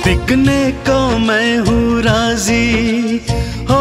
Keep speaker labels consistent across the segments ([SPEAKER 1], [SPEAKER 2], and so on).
[SPEAKER 1] बिकने को मैं हूँ राजी हो,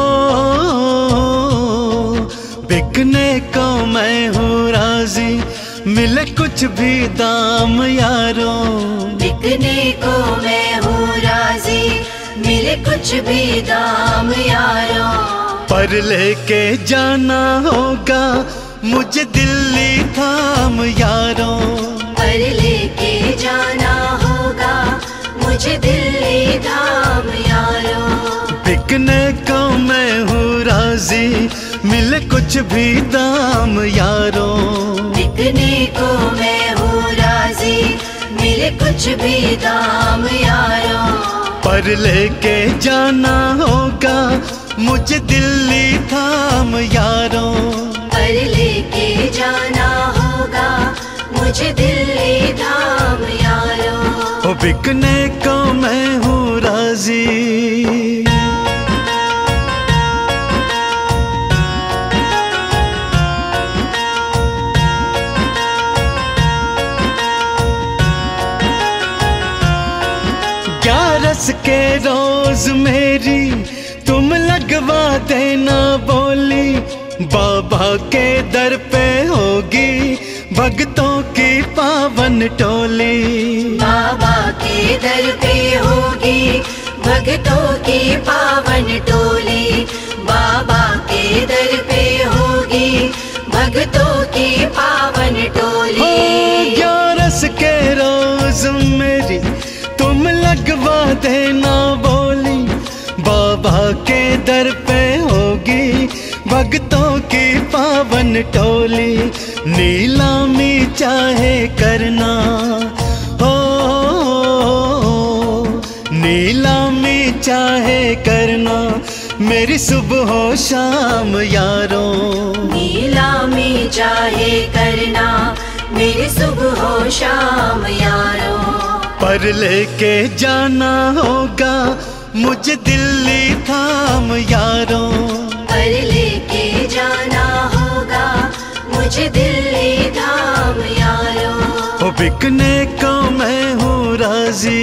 [SPEAKER 1] बिकने को मैं हूँ राजी, मिले कुछ भी दाम यारों।
[SPEAKER 2] बिकने को मैं हूँ राजी, मिले कुछ भी दाम यारों।
[SPEAKER 1] पर लेके जाना होगा मुझे दिल्ली धाम यारों।
[SPEAKER 2] पर लेके जाना होगा मुझे दिल्ली धाम यारों।
[SPEAKER 1] बिकने को मैं हूँ राजी, मिले कुछ भी दाम यारों।
[SPEAKER 2] बिकने को मैं हूँ राजी, मिले कुछ भी दाम यारों।
[SPEAKER 1] पर लेके जाना होगा मुझे दिल्ली धाम यारों।
[SPEAKER 2] पर लेके जाना होगा मुझे दिल्ली धाम यारों।
[SPEAKER 1] ओ बिकने को मैं हूँ राजी। ग्यारस के रोज मेरी तुम लगवा देना बोली, बाबा के दर पे होगी भक्तों की पावन टोली।
[SPEAKER 2] बाबा के दर पे होगी भक्तों की पावन टोली। बाबा के दर पे होगी भक्तों की पावन टोली।
[SPEAKER 1] ग्यारस के रोज मेरी तुम लगवा देना बोली, बाबा के दर पे होगी भक्तों की पावन टोली। नीलामी चाहे करना हो, नीलामी चाहे करना मेरी सुबह हो शाम यारों।
[SPEAKER 2] नीलामी चाहे करना मेरी सुबह हो शाम यारों।
[SPEAKER 1] पर लेके जाना होगा मुझे दिल्ली धाम यारों।
[SPEAKER 2] पर लेके जाना होगा मुझे दिल्ली धाम यारों।
[SPEAKER 1] ओ बिकने को मैं हूँ राजी।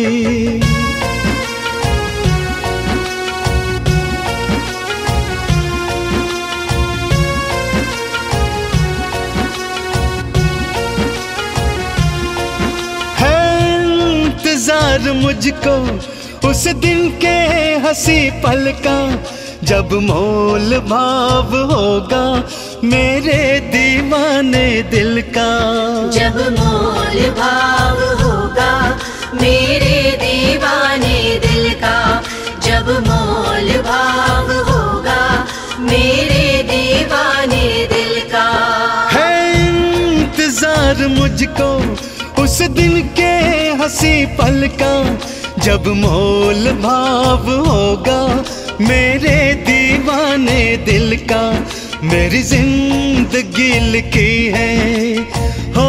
[SPEAKER 1] इंतजार मुझको उस दिन के हंसी पल का, जब मोल भाव होगा मेरे दीवाने दिल का।
[SPEAKER 2] जब मोल भाव होगा मेरे दीवाने दिल का। जब मोल भाव होगा मेरे दीवाने दिल का।
[SPEAKER 1] है इंतजार मुझको उस दिन के हंसी पल का, जब मोल भाव होगा मेरे दीवाने दिल का। मेरी जिंदगी लिखी है हो,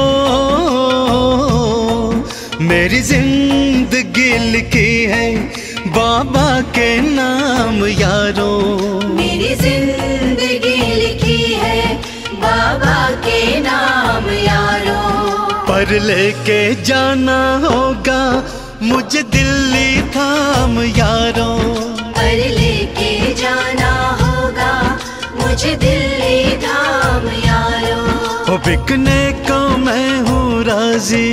[SPEAKER 1] मेरी जिंदगी लिखी है बाबा के नाम यारों।
[SPEAKER 2] मेरी जिंदगी लिखी है बाबा के नाम यारों।
[SPEAKER 1] पर लेके जाना होगा मुझे दिल्ली धाम यारों।
[SPEAKER 2] पर लेके जाना होगा मुझे दिल्ली धाम यारों।
[SPEAKER 1] ओ बिकने को मैं हूँ राजी।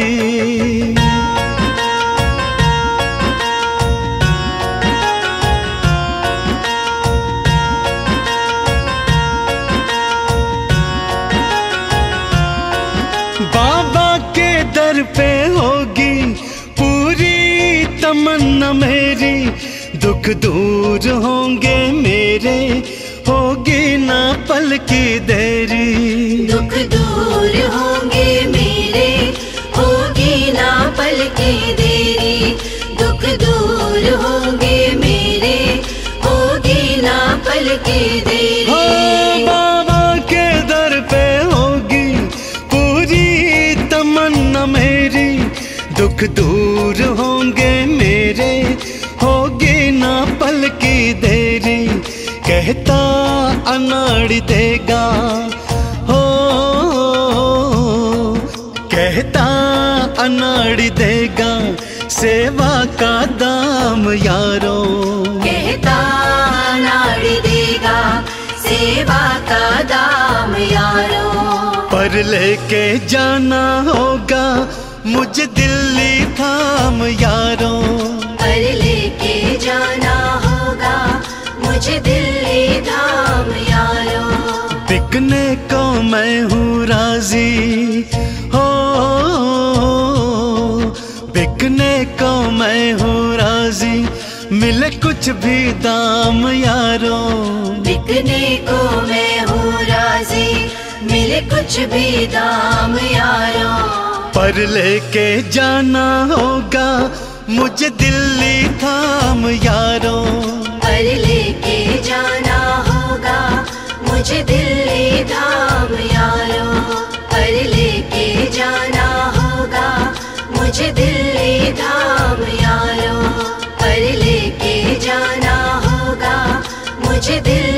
[SPEAKER 1] बाबा के दर पे होगी पूरी तमन्ना मेरी, दुख दूर होंगे मेरे होगी ना पल की देरी।
[SPEAKER 2] दुख दूर होंगे मेरे होगी ना पल की देरी। दुख दूर होंगे मेरे होगी ना पल की देरी।
[SPEAKER 1] हो बाबा के दर पे होगी पूरी तमन्ना मेरी, दुख दूर होंगे मेरे होगी ना पल की देरी। कहता अनाड़ी देगा हो, कहता अनाड़ी देगा सेवा का दाम यारो।
[SPEAKER 2] कहता नाड़ी देगा सेवा का दाम यारो।
[SPEAKER 1] पर लेके जाना होगा मुझे दिल्ली धाम यारो।
[SPEAKER 2] पर लेके जाना होगा मुझे दिल्ली धाम यारो।
[SPEAKER 1] बिकने को मैं हूँ राजी हो, बिकने को मैं हूँ राजी, मिले कुछ भी दाम यारो।
[SPEAKER 2] बिकने को मैं हूँ राजी, मिले कुछ भी दाम यारो।
[SPEAKER 1] पर लेके जाना होगा मुझे दिल्ली धाम यारो।
[SPEAKER 2] पर लेके जाना होगा मुझे दिल्ली धाम यारो। पर लेके जाना होगा मुझे दिल्ली धाम यारो। पर लेके जाना होगा मुझे दिल्ली